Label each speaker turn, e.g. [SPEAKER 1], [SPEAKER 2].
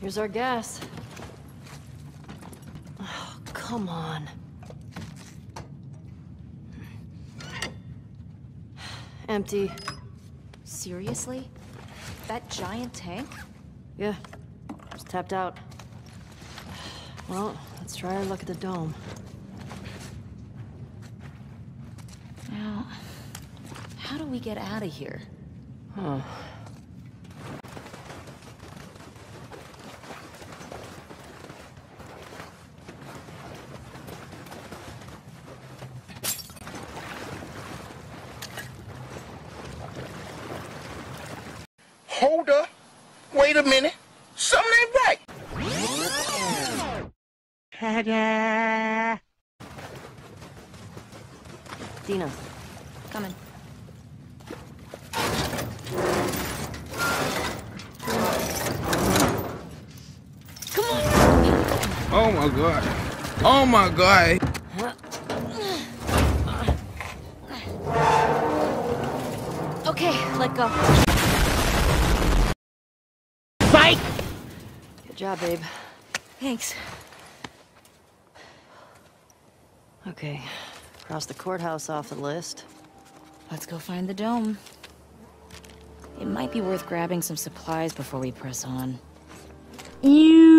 [SPEAKER 1] Here's our gas. Oh, come on. Empty.
[SPEAKER 2] Seriously? That giant tank?
[SPEAKER 1] Yeah, it's tapped out. Well, let's try our luck at the dome.
[SPEAKER 2] Now, how do we get out of here?
[SPEAKER 1] Huh.
[SPEAKER 3] Hold up. Wait a minute. Something ain't right. Ta-da!
[SPEAKER 1] Dina.
[SPEAKER 2] Coming. Come on!
[SPEAKER 4] Oh my god. Oh my god.
[SPEAKER 2] Okay, let go.
[SPEAKER 4] Fight!
[SPEAKER 1] Good job, babe.
[SPEAKER 2] Thanks.
[SPEAKER 1] Okay, cross the courthouse off the list.
[SPEAKER 2] Let's go find the dome. It might be worth grabbing some supplies before we press on.
[SPEAKER 1] You